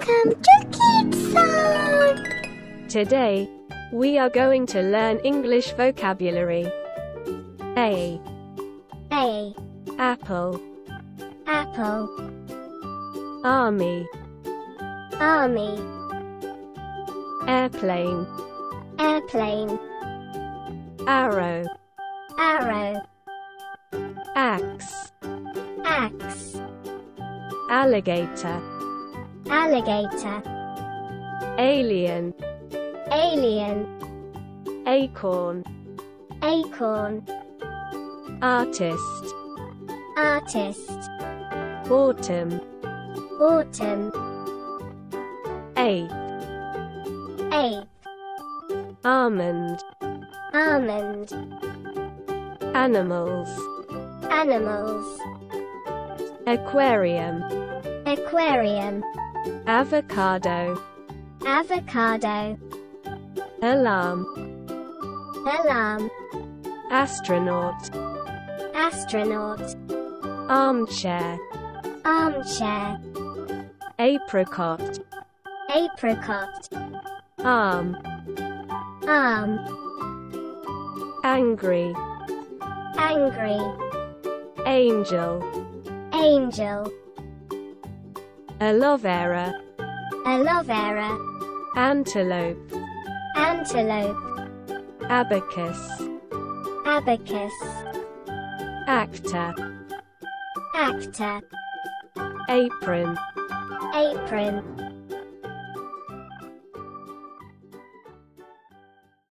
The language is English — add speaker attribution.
Speaker 1: Welcome to Kids Zone!
Speaker 2: Today, we are going to learn English vocabulary. A. Apple.
Speaker 1: Apple.
Speaker 2: Army.
Speaker 1: Army.
Speaker 2: Airplane.
Speaker 1: Airplane.
Speaker 2: Arrow.
Speaker 1: Arrow.
Speaker 2: Axe.
Speaker 1: Axe.
Speaker 2: Alligator.
Speaker 1: Alligator.
Speaker 2: Alien.
Speaker 1: Alien.
Speaker 2: Acorn.
Speaker 1: Acorn.
Speaker 2: Artist.
Speaker 1: Artist.
Speaker 2: Autumn.
Speaker 1: Autumn.
Speaker 2: Eighth.
Speaker 1: Eighth.
Speaker 2: Almond.
Speaker 1: Almond.
Speaker 2: Animals.
Speaker 1: Animals.
Speaker 2: Aquarium.
Speaker 1: Aquarium.
Speaker 2: Avocado.
Speaker 1: Avocado.
Speaker 2: Alarm.
Speaker 1: Alarm.
Speaker 2: Astronaut.
Speaker 1: Astronaut.
Speaker 2: Armchair.
Speaker 1: Armchair.
Speaker 2: Apricot.
Speaker 1: Apricot.
Speaker 2: Arm.
Speaker 1: Arm.
Speaker 2: Angry.
Speaker 1: Angry.
Speaker 2: Angel.
Speaker 1: Angel.
Speaker 2: Aloe vera.
Speaker 1: Aloe vera.
Speaker 2: Antelope.
Speaker 1: Antelope.
Speaker 2: Abacus.
Speaker 1: Abacus.
Speaker 2: Actor.
Speaker 1: Actor.
Speaker 2: Apron.
Speaker 1: Apron.